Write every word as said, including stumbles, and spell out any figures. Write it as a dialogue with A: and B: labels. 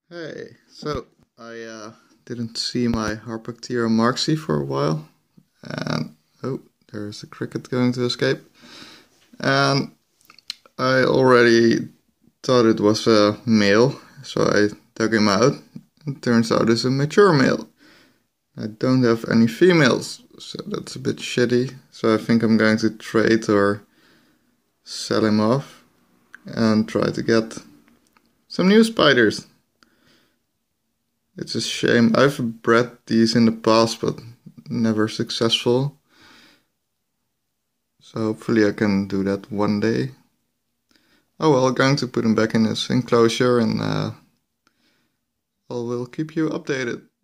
A: Hey, so I uh, didn't see my Harpactira marksi for a while, and oh, there's a cricket going to escape, and I already thought it was a male, so I dug him out. It turns out it's a mature male. I don't have any females, so that's a bit shitty. So I think I'm going to trade or sell him off and try to get some new spiders. It's a shame. I've bred these in the past, but never successful. So hopefully I can do that one day. Oh well, I'm going to put him back in his enclosure and uh, I will keep you updated.